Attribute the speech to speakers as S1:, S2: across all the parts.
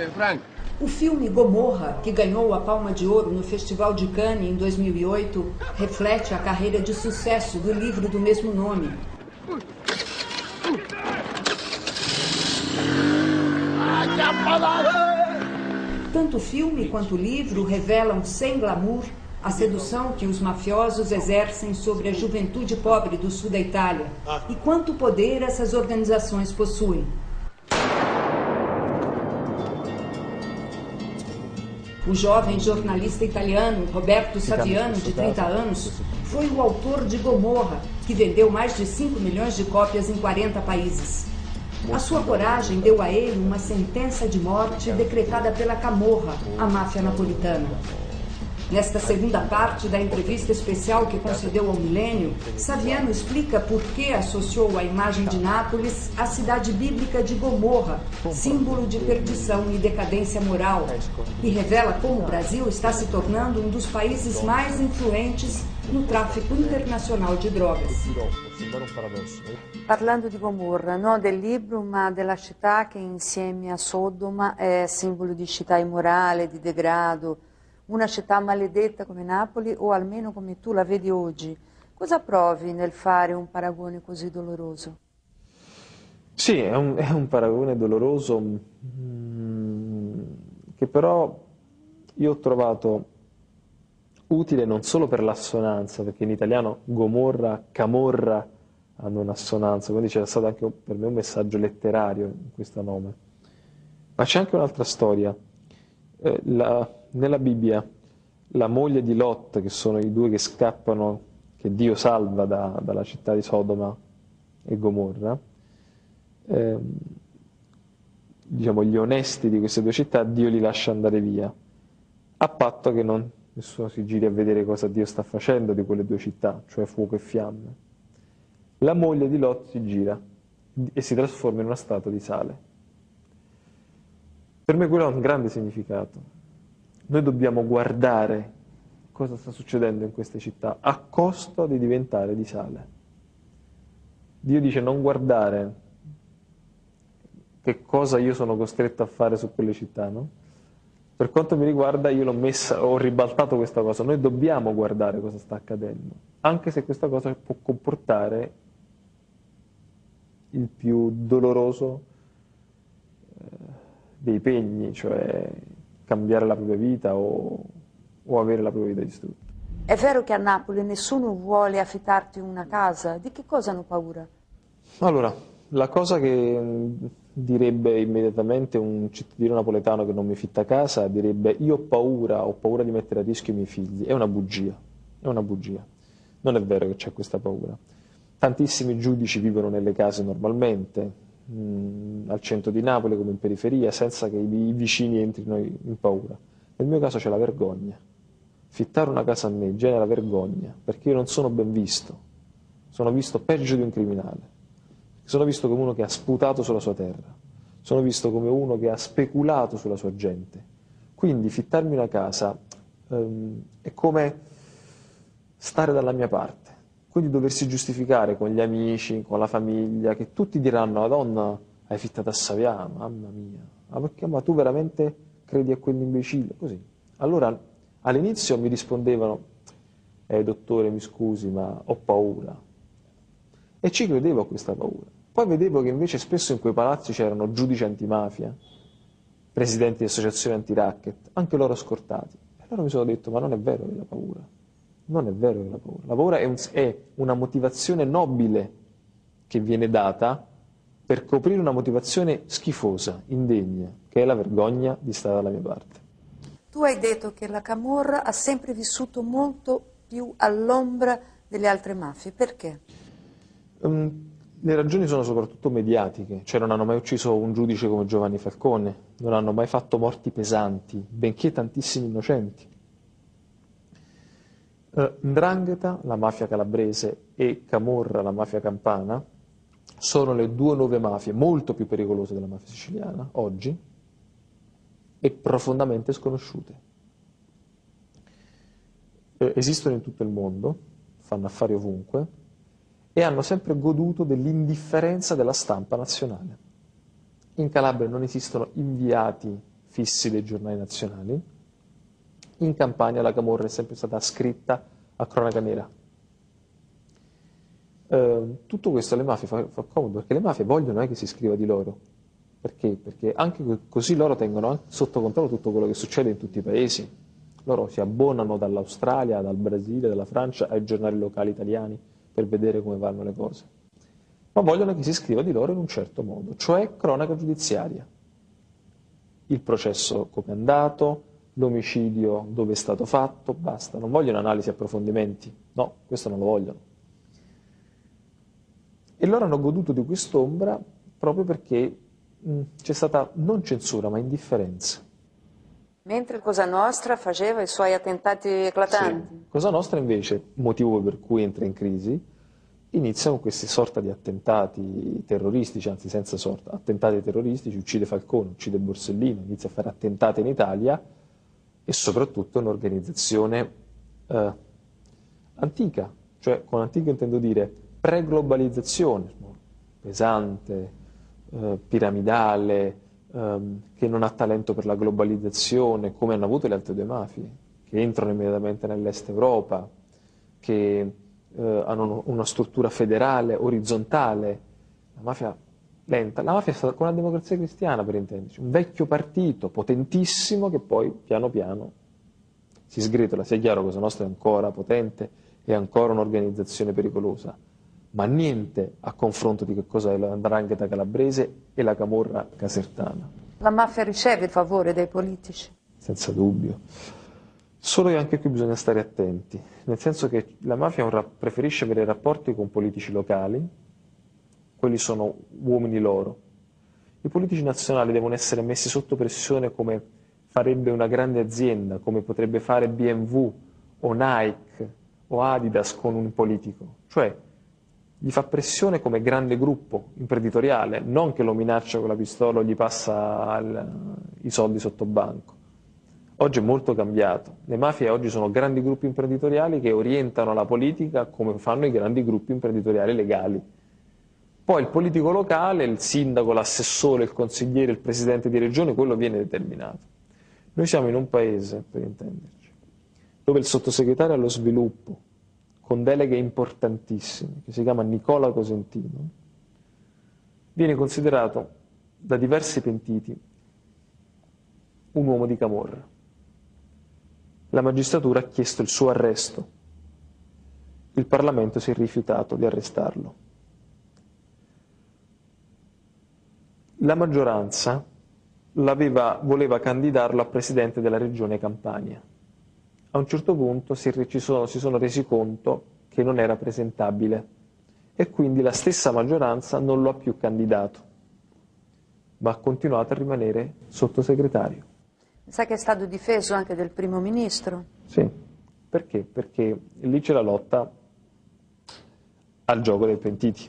S1: Frank.
S2: O filme Gomorra, que ganhou a Palma de Ouro no Festival de Cannes em 2008, reflete a carreira de sucesso do livro do mesmo nome. Tanto o filme quanto o livro revelam sem glamour a sedução que os mafiosos exercem sobre a juventude pobre do sul da Itália e quanto poder essas organizações possuem. O jovem jornalista italiano Roberto Saviano, de 30 anos, foi o autor de Gomorra, que vendeu mais de 5 milhões de cópias em 40 países. A sua coragem deu a ele uma sentença de morte decretada pela Camorra, a máfia napolitana. Nesta segunda parte da entrevista especial que concedeu ao Milênio, Saviano explica por que associou a imagem de Nápoles à cidade bíblica de Gomorra, símbolo de perdição e decadência moral, e revela como o Brasil está se tornando um dos países mais influentes no tráfico internacional de drogas.
S3: Parlando di Gomorra, non del libro, ma della città che insieme a Sodoma è simbolo di città immorale, di degrado, una città maledetta come Napoli, o almeno come tu la vedi oggi. Cosa provi nel fare un paragone così doloroso?
S4: Sì, è un paragone doloroso che però io ho trovato utile non solo per l'assonanza, perché in italiano Gomorra, Camorra hanno un'assonanza, quindi c'era stato anche per me un messaggio letterario in questo nome. Ma c'è anche un'altra storia. Nella Bibbia la moglie di Lot, che sono i due che scappano, che Dio salva dalla città di Sodoma e Gomorra, diciamo gli onesti di queste due città, Dio li lascia andare via, a patto che nessuno si giri a vedere cosa Dio sta facendo di quelle due città, cioè fuoco e fiamme. La moglie di Lot si gira e si trasforma in una statua di sale. Per me quello ha un grande significato. Noi dobbiamo guardare cosa sta succedendo in queste città a costo di diventare di sale. Dio dice non guardare che cosa io sono costretto a fare su quelle città, no? Per quanto mi riguarda io ho ribaltato questa cosa. Noi dobbiamo guardare cosa sta accadendo, anche se questa cosa può comportare il più doloroso dei pegni, cioè cambiare la propria vita o avere la propria vita distrutta.
S3: È vero che a Napoli nessuno vuole affittarti una casa? Di che cosa hanno paura?
S4: Allora, la cosa che direbbe immediatamente un cittadino napoletano che non mi fitta casa, direbbe io ho paura di mettere a rischio i miei figli. È una bugia, è una bugia. Non è vero che c'è questa paura. Tantissimi giudici vivono nelle case normalmente, al centro di Napoli come in periferia, senza che i vicini entrino in paura. Nel mio caso c'è la vergogna. Fittare una casa a me genera vergogna, perché io non sono ben visto, sono visto peggio di un criminale, sono visto come uno che ha sputato sulla sua terra, sono visto come uno che ha speculato sulla sua gente. Quindi fittarmi una casa è come stare dalla mia parte. Quindi doversi giustificare con gli amici, con la famiglia, che tutti diranno, Madonna, hai fittato a Saviano, mamma mia, ma tu veramente credi a quell'imbecille? Così. Allora, all'inizio mi rispondevano, dottore, mi scusi, ma ho paura. E ci credevo a questa paura. Poi vedevo che invece spesso in quei palazzi c'erano giudici antimafia, presidenti di associazioni anti-racket, anche loro scortati. E allora mi sono detto, ma non è vero che la paura. Non è vero che la paura. La paura è una motivazione nobile che viene data per coprire una motivazione schifosa, indegna, che è la vergogna di stare dalla mia parte.
S3: Tu hai detto che la Camorra ha sempre vissuto molto più all'ombra delle altre mafie. Perché?
S4: Le ragioni sono soprattutto mediatiche, cioè non hanno mai ucciso un giudice come Giovanni Falcone, non hanno mai fatto morti pesanti, benché tantissimi innocenti. 'Ndrangheta, la mafia calabrese, e Camorra, la mafia campana, sono le due nuove mafie molto più pericolose della mafia siciliana oggi e profondamente sconosciute. Esistono in tutto il mondo, fanno affari ovunque e hanno sempre goduto dell'indifferenza della stampa nazionale. In Calabria non esistono inviati fissi dei giornali nazionali. In Campania la camorra è sempre stata ascritta a cronaca nera. Tutto questo alle mafie fa comodo, perché le mafie vogliono che si scriva di loro. Perché? Perché anche così loro tengono sotto controllo tutto quello che succede in tutti i paesi. Loro si abbonano dall'Australia, dal Brasile, dalla Francia ai giornali locali italiani per vedere come vanno le cose. Ma vogliono che si scriva di loro in un certo modo, cioè cronaca giudiziaria. Il processo come è andato, l'omicidio dove è stato fatto, basta. Non vogliono analisi e approfondimenti. No, questo non lo vogliono. E loro hanno goduto di quest'ombra proprio perché c'è stata non censura, ma indifferenza.
S3: Mentre Cosa Nostra faceva i suoi attentati eclatanti.
S4: Sì. Cosa Nostra invece, motivo per cui entra in crisi, inizia con queste sorta di attentati terroristici, anzi senza sorta, attentati terroristici, uccide Falcone, uccide Borsellino, inizia a fare attentati in Italia e soprattutto un'organizzazione antica, cioè con antica intendo dire pre-globalizzazione, pesante, piramidale, che non ha talento per la globalizzazione, come hanno avuto le altre due mafie, che entrano immediatamente nell'est Europa, che hanno una struttura federale, orizzontale. La mafia lenta, la mafia è stata con la Democrazia Cristiana, per intenderci, un vecchio partito potentissimo che poi piano piano si sgretola. Sia chiaro, Cosa Nostra è ancora potente, è ancora un'organizzazione pericolosa, ma niente a confronto di che cosa è la 'ndrangheta calabrese e la camorra casertana.
S3: La mafia riceve il favore dai politici?
S4: Senza dubbio. Solo che anche qui bisogna stare attenti, nel senso che la mafia preferisce avere rapporti con politici locali, quelli sono uomini loro. I politici nazionali devono essere messi sotto pressione come farebbe una grande azienda, come potrebbe fare BMW o Nike o Adidas con un politico, cioè gli fa pressione come grande gruppo imprenditoriale, non che lo minaccia con la pistola o gli passa i soldi sotto banco. Oggi è molto cambiato. Le mafie oggi sono grandi gruppi imprenditoriali che orientano la politica come fanno i grandi gruppi imprenditoriali legali. Poi il politico locale, il sindaco, l'assessore, il consigliere, il presidente di regione, quello viene determinato. Noi siamo in un paese, per intenderci, dove il sottosegretario allo sviluppo, con deleghe importantissime, che si chiama Nicola Cosentino, viene considerato da diversi pentiti un uomo di camorra. La magistratura ha chiesto il suo arresto. Il Parlamento si è rifiutato di arrestarlo. La maggioranza voleva candidarlo a presidente della regione Campania. A un certo punto si sono resi conto che non era presentabile e quindi la stessa maggioranza non lo ha più candidato, ma ha continuato a rimanere sottosegretario.
S3: Sa che è stato difeso anche del primo ministro?
S4: Sì, perché? Perché lì c'è la lotta al gioco dei pentiti.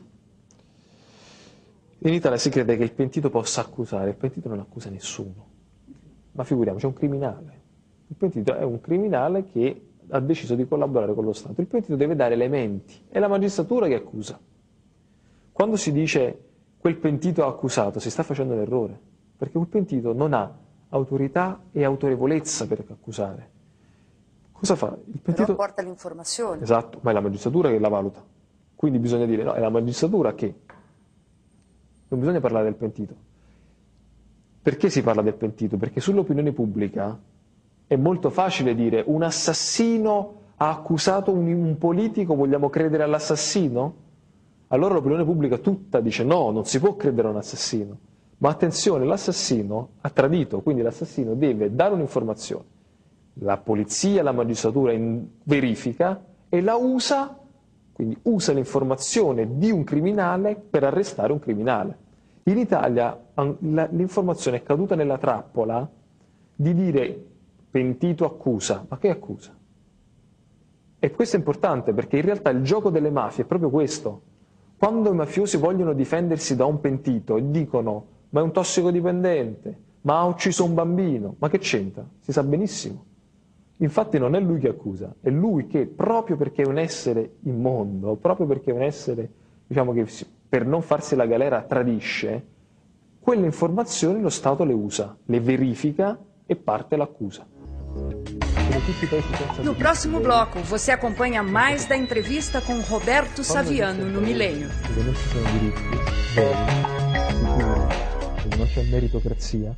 S4: In Italia si crede che il pentito possa accusare, il pentito non accusa nessuno, ma figuriamoci, è un criminale. Il pentito è un criminale che ha deciso di collaborare con lo Stato. Il pentito deve dare elementi, è la magistratura che accusa. Quando si dice quel pentito ha accusato, si sta facendo un errore, perché quel pentito non ha autorità e autorevolezza per accusare. Cosa fa? Il pentito
S3: però porta l'informazione.
S4: Esatto, ma è la magistratura che la valuta. Quindi bisogna dire, no, è la magistratura che... Non bisogna parlare del pentito. Perché si parla del pentito? Perché sull'opinione pubblica è molto facile dire un assassino ha accusato un politico, vogliamo credere all'assassino? Allora l'opinione pubblica tutta dice no, non si può credere a un assassino. Ma attenzione, l'assassino ha tradito, quindi l'assassino deve dare un'informazione. La polizia, la magistratura verifica e la usa, quindi usa l'informazione di un criminale per arrestare un criminale. In Italia l'informazione è caduta nella trappola di dire pentito accusa, ma che accusa? E questo è importante perché in realtà il gioco delle mafie è proprio questo. Quando i mafiosi vogliono difendersi da un pentito e dicono ma è un tossicodipendente, ma ha ucciso un bambino, ma che c'entra? Si sa benissimo. Infatti non è lui che accusa, è lui che proprio perché è un essere immondo, proprio perché è un essere, diciamo che per non farsi la galera tradisce, quelle informazioni lo Stato le usa, le verifica e parte l'accusa.
S2: No próximo bloco, você acompanha mais da entrevista com Roberto Saviano no Milênio.
S4: Non ci sono diritti veri, non c'è meritocrazia.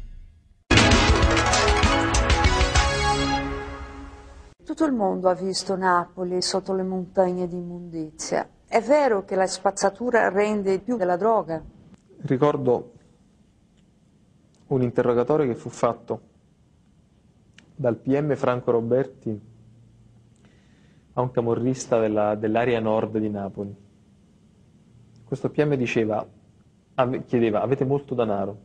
S3: Tutto il mondo ha visto Napoli sotto le montagne di immondizia. È vero che la spazzatura rende più della droga?
S4: Ricordo un interrogatorio che fu fatto dal PM Franco Roberti a un camorrista dell'area nord di Napoli. Questo PM chiedeva: avete molto denaro?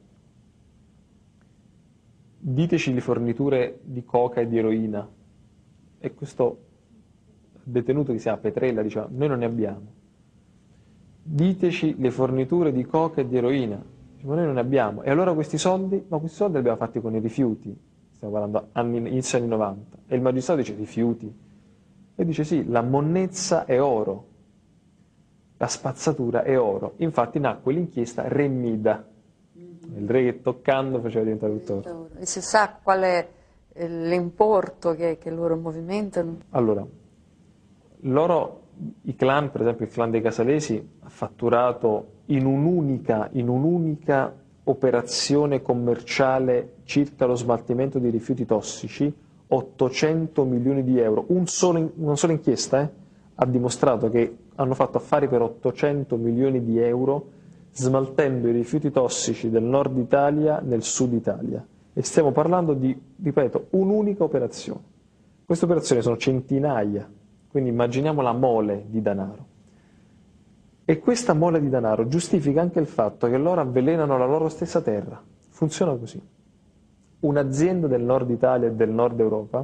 S4: Diteci le forniture di coca e di eroina. E questo detenuto che si chiama Petrella diceva: noi non ne abbiamo. Diteci le forniture di coca e di eroina. Diceva: noi non ne abbiamo. E allora questi soldi? Ma questi soldi li abbiamo fatti con i rifiuti. Stiamo parlando inizio anni 90. E il magistrato dice: rifiuti? E dice: sì, la monnezza è oro. La spazzatura è oro. Infatti nacque l'inchiesta Re Mida. Il re che toccando faceva diventare tutto oro.
S3: E si sa qual è l'importo che loro movimentano?
S4: Allora, loro, i clan, per esempio il clan dei Casalesi, ha fatturato in un'unica operazione commerciale circa lo smaltimento di rifiuti tossici 800 milioni di euro. Una sola inchiesta ha dimostrato che hanno fatto affari per 800 milioni di euro smaltendo i rifiuti tossici del nord Italia nel sud Italia. E stiamo parlando di, ripeto, un'unica operazione. Queste operazioni sono centinaia, quindi immaginiamo la mole di denaro. E questa mole di denaro giustifica anche il fatto che loro avvelenano la loro stessa terra. Funziona così. Un'azienda del nord Italia e del nord Europa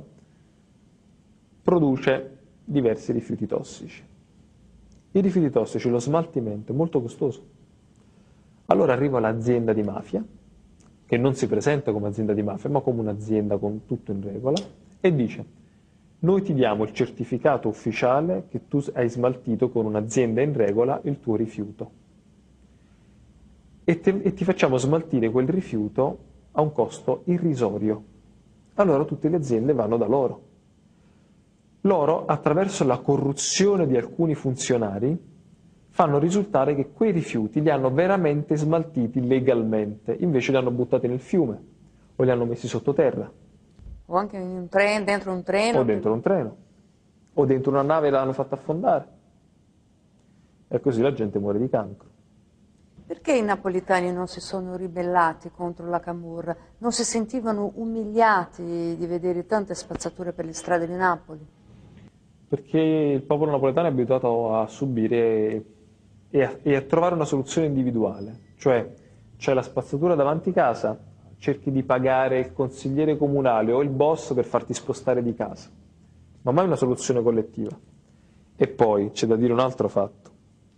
S4: produce diversi rifiuti tossici. I rifiuti tossici, lo smaltimento è molto costoso. Allora arriva l'azienda di mafia, che non si presenta come azienda di mafia, ma come un'azienda con tutto in regola, e dice: noi ti diamo il certificato ufficiale che tu hai smaltito con un'azienda in regola il tuo rifiuto e ti facciamo smaltire quel rifiuto a un costo irrisorio. Allora tutte le aziende vanno da loro. Loro, attraverso la corruzione di alcuni funzionari, fanno risultare che quei rifiuti li hanno veramente smaltiti legalmente, invece li hanno buttati nel fiume o li hanno messi sottoterra.
S3: O anche in un treno, dentro un treno.
S4: O dentro un treno, o dentro una nave l'hanno fatta affondare. E così la gente muore di cancro.
S3: Perché i napolitani non si sono ribellati contro la camorra? Non si sentivano umiliati di vedere tante spazzature per le strade di Napoli?
S4: Perché il popolo napoletano è abituato a subire e a trovare una soluzione individuale. Cioè, c'è la spazzatura davanti casa, cerchi di pagare il consigliere comunale o il boss per farti spostare di casa, ma mai una soluzione collettiva. E poi c'è da dire un altro fatto.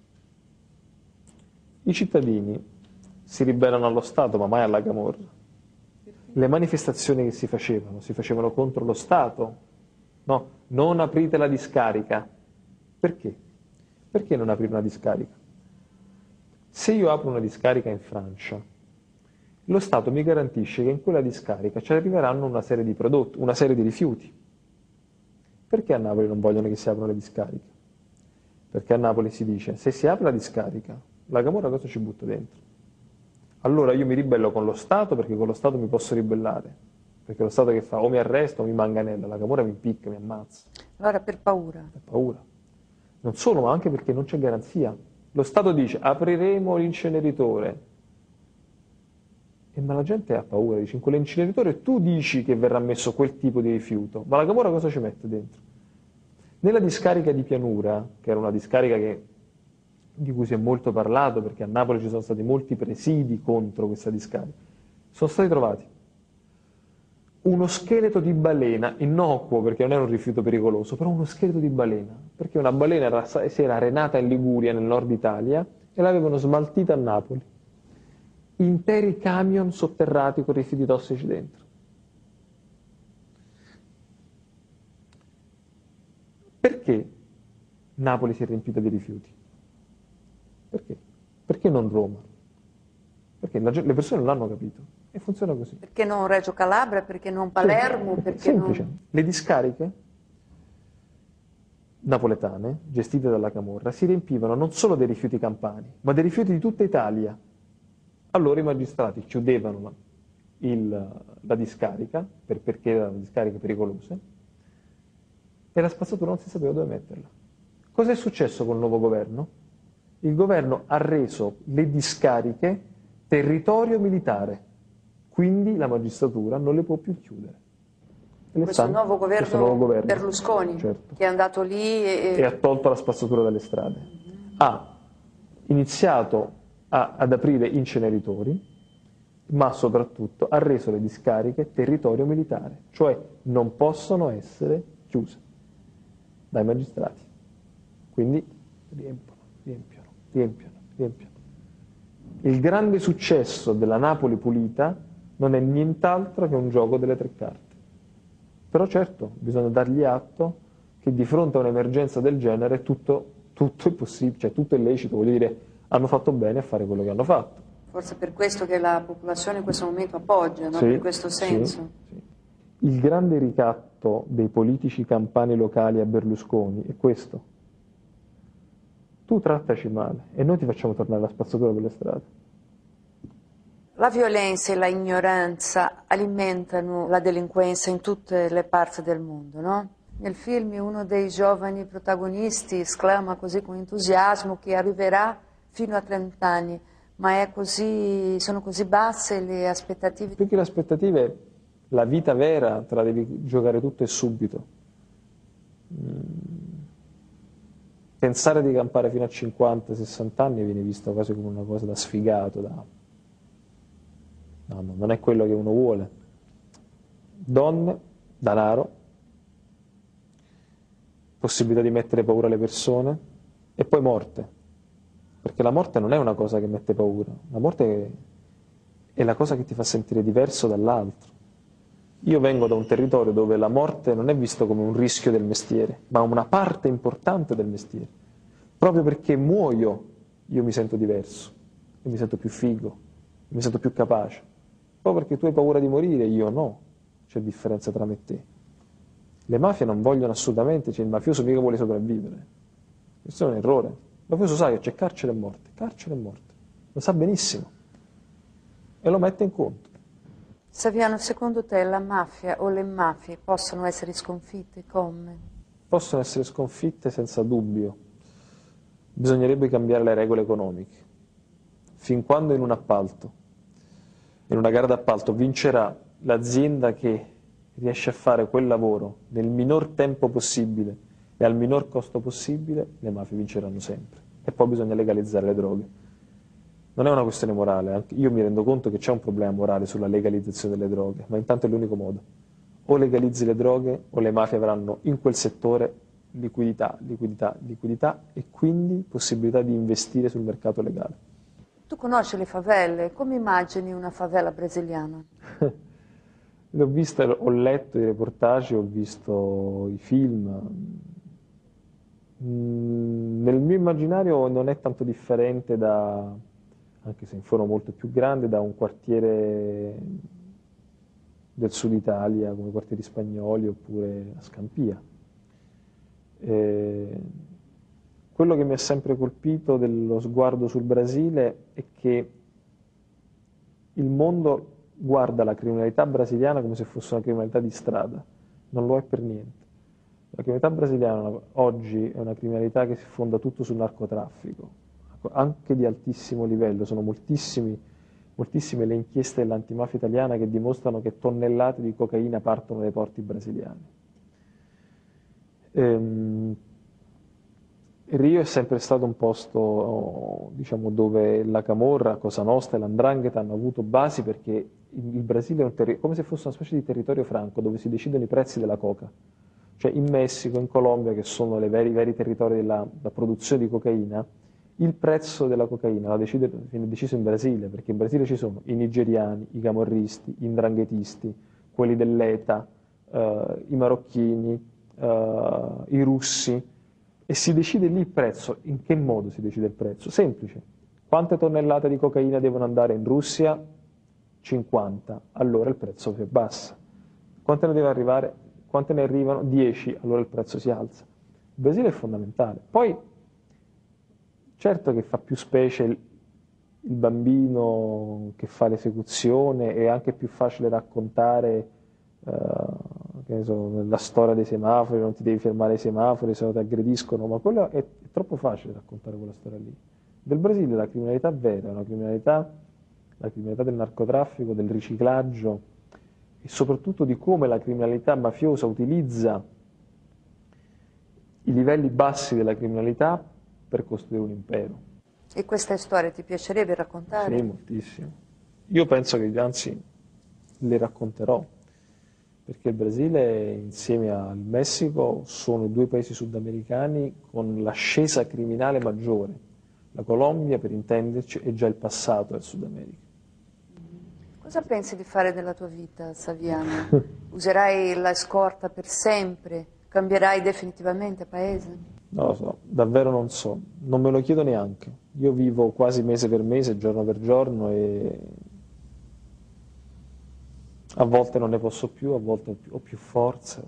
S4: I cittadini si ribellano allo Stato, ma mai alla camorra. Le manifestazioni che si facevano contro lo Stato. No, non aprite la discarica. Perché? Perché non aprire una discarica? Se io apro una discarica in Francia, lo Stato mi garantisce che in quella discarica ci arriveranno una serie di prodotti, una serie di rifiuti. Perché a Napoli non vogliono che si aprano le discariche? Perché a Napoli si dice: se si apre la discarica, la camorra cosa ci butta dentro? Allora io mi ribello con lo Stato, perché con lo Stato mi posso ribellare, perché lo Stato che fa? O mi arresta o mi manganella, la camorra mi impicca, mi ammazza.
S3: Allora per paura.
S4: Per paura. Non solo, ma anche perché non c'è garanzia. Lo Stato dice: apriremo l'inceneritore. Ma la gente ha paura, dice: in quell'inceneritore tu dici che verrà messo quel tipo di rifiuto, ma la camorra cosa ci mette dentro? Nella discarica di Pianura, che era una discarica di cui si è molto parlato, perché a Napoli ci sono stati molti presidi contro questa discarica, sono stati trovati uno scheletro di balena, innocuo perché non era un rifiuto pericoloso, però uno scheletro di balena, perché una balena si era arenata in Liguria, nel nord Italia, e l'avevano smaltita a Napoli. Interi camion sotterrati con rifiuti tossici dentro. Perché Napoli si è riempita di rifiuti? Perché? Perché non Roma? perché le persone non l'hanno capito e funziona così.
S3: Perché non Reggio Calabria, perché non Palermo, perché
S4: semplice.
S3: non...
S4: Le discariche napoletane, gestite dalla camorra, si riempivano non solo dei rifiuti campani, ma dei rifiuti di tutta Italia. Allora i magistrati chiudevano la discarica, perché erano discariche pericolose, e la spazzatura non si sapeva dove metterla. Cosa è successo col nuovo governo? Il governo ha reso le discariche territorio militare, quindi la magistratura non le può più chiudere.
S3: Questo nuovo governo Berlusconi,
S4: certo,
S3: che è andato lì
S4: e ha tolto la spazzatura dalle strade. Ha iniziato ad aprire inceneritori, ma soprattutto ha reso le discariche territorio militare, cioè non possono essere chiuse dai magistrati. Quindi riempiono. Il grande successo della Napoli pulita non è nient'altro che un gioco delle tre carte. Però certo, bisogna dargli atto che di fronte a un'emergenza del genere tutto è possibile, cioè tutto è lecito, voglio dire, hanno fatto bene a fare quello che hanno fatto.
S3: Forse per questo che la popolazione in questo momento appoggia, no?
S4: Sì,
S3: in questo senso.
S4: Sì. Il grande ricatto dei politici campani locali a Berlusconi è questo. Tu trattaci male e noi ti facciamo tornare la spazzatura per le strade.
S3: La violenza e la ignoranza alimentano la delinquenza in tutte le parti del mondo, no? Nel film uno dei giovani protagonisti esclama così con entusiasmo che arriverà fino a 30 anni, ma sono così basse le aspettative?
S4: Più che le aspettative, la vita vera te la devi giocare tutto e subito. Pensare di campare fino a 50-60 anni viene visto quasi come una cosa da sfigato, No, non è quello che uno vuole. Donne, denaro, possibilità di mettere paura alle persone e poi morte. Perché la morte non è una cosa che mette paura, la morte è la cosa che ti fa sentire diverso dall'altro. Io vengo da un territorio dove la morte non è vista come un rischio del mestiere, ma una parte importante del mestiere. Proprio perché muoio io mi sento diverso, io mi sento più figo, mi sento più capace. Proprio perché tu hai paura di morire, io no, c'è differenza tra me e te. Le mafie non vogliono assolutamente, cioè il mafioso mica vuole sopravvivere. Questo è un errore. Il mafioso sa che c'è carcere e morte, lo sa benissimo e lo mette in conto.
S3: Saviano, secondo te la mafia o le mafie possono essere sconfitte? Come?
S4: Possono essere sconfitte senza dubbio. Bisognerebbe cambiare le regole economiche. Fin quando in un appalto, in una gara d'appalto, vincerà l'azienda che riesce a fare quel lavoro nel minor tempo possibile e al minor costo possibile, le mafie vinceranno sempre. E poi bisogna legalizzare le droghe. Non è una questione morale, io mi rendo conto che c'è un problema morale sulla legalizzazione delle droghe, ma intanto è l'unico modo. O legalizzi le droghe o le mafie avranno in quel settore liquidità e quindi possibilità di investire sul mercato legale.
S3: Tu conosci le favelle, come immagini una favela brasiliana?
S4: L'ho vista, ho letto i reportage, ho visto i film. Nel mio immaginario non è tanto differente anche se in forma molto più grande, da un quartiere del sud Italia, come i quartieri spagnoli oppure a Scampia. Quello che mi ha sempre colpito dello sguardo sul Brasile è che il mondo guarda la criminalità brasiliana come se fosse una criminalità di strada, non lo è per niente. La criminalità brasiliana oggi è una criminalità che si fonda tutto sul narcotraffico, anche di altissimo livello, sono moltissime le inchieste dell'antimafia italiana che dimostrano che tonnellate di cocaina partono dai porti brasiliani. Rio è sempre stato un posto, diciamo, dove la Camorra, Cosa Nostra e l'Ndrangheta hanno avuto basi, perché il Brasile è come se fosse una specie di territorio franco dove si decidono i prezzi della coca. Cioè in Messico, in Colombia, che sono i veri territori della produzione di cocaina, il prezzo della cocaina viene deciso in Brasile, perché in Brasile ci sono i nigeriani, i camorristi, gli ndranghetisti, quelli dell'ETA, i marocchini, i russi, e si decide lì il prezzo. In che modo si decide il prezzo? Semplice. Quante tonnellate di cocaina devono andare in Russia? 50, allora il prezzo si abbassa. Quante ne deve arrivare? Quante ne arrivano? 10, allora il prezzo si alza. Il Brasile è fondamentale. Poi, certo che fa più specie il bambino che fa l'esecuzione, è anche più facile raccontare che ne so, la storia dei semafori, non ti devi fermare ai semafori se no ti aggrediscono, ma quello è troppo facile raccontare quella storia lì. Del Brasile la criminalità vera è una criminalità, la criminalità del narcotraffico, del riciclaggio e soprattutto di come la criminalità mafiosa utilizza i livelli bassi della criminalità per costruire un impero.
S3: E questa storia ti piacerebbe raccontare?
S4: Sì, moltissimo. Io penso che anzi le racconterò, perché il Brasile insieme al Messico sono i due paesi sudamericani con l'ascesa criminale maggiore. La Colombia, per intenderci, è già il passato del Sud America.
S3: Cosa pensi di fare della tua vita, Saviano? Userai la scorta per sempre? Cambierai definitivamente paese?
S4: Non lo so, davvero non so, non me lo chiedo neanche. Io vivo quasi mese per mese, giorno per giorno e a volte non ne posso più, a volte ho più forza.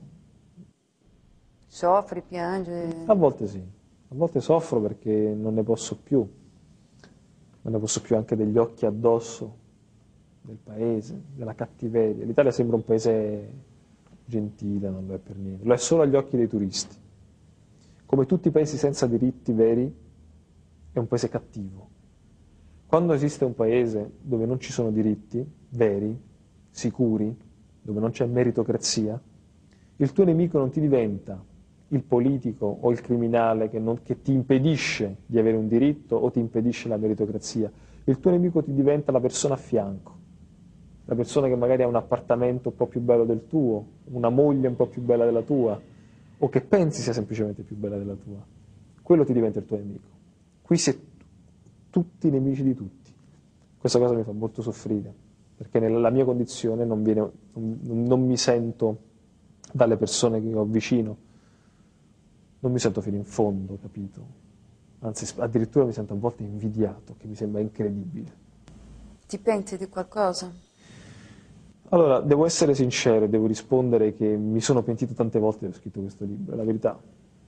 S3: Soffri, piangi?
S4: A volte sì, a volte soffro perché non ne posso più. Non ne posso più anche degli occhi addosso del paese, della cattiveria. L'Italia sembra un paese gentile, non lo è per niente, lo è solo agli occhi dei turisti. Come tutti i paesi senza diritti veri, è un paese cattivo. Quando esiste un paese dove non ci sono diritti veri, sicuri, dove non c'è meritocrazia, il tuo nemico non ti diventa il politico o il criminale che ti impedisce di avere un diritto o ti impedisce la meritocrazia. Il tuo nemico ti diventa la persona a fianco, la persona che magari ha un appartamento un po' più bello del tuo, una moglie un po' più bella della tua, o che pensi sia semplicemente più bella della tua. Quello ti diventa il tuo nemico. Qui si è tutti nemici di tutti. Questa cosa mi fa molto soffrire, perché nella mia condizione non mi sento dalle persone che ho vicino, non mi sento fino in fondo, capito? Anzi, addirittura mi sento a volte invidiato, che mi sembra incredibile.
S3: Ti penti di qualcosa?
S4: Allora, devo essere sincero, devo rispondere che mi sono pentito tante volte di aver scritto questo libro, è la verità.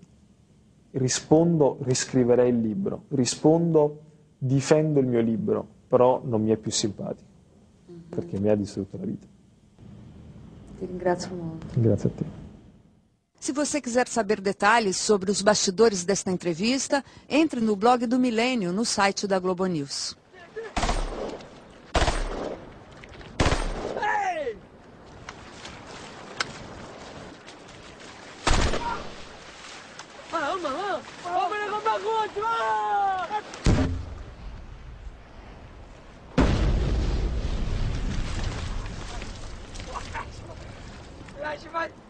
S4: Rispondo, riscriverei il libro, rispondo, difendo il mio libro, però non mi è più simpatico, perché mi ha distrutto la vita.
S3: Ti ringrazio molto.
S4: Grazie a te.
S2: Se você quiser saber detalhes sobre os bastidores desta entrevista, entre no blog do Milênio, no site da Globo News.
S1: Vai!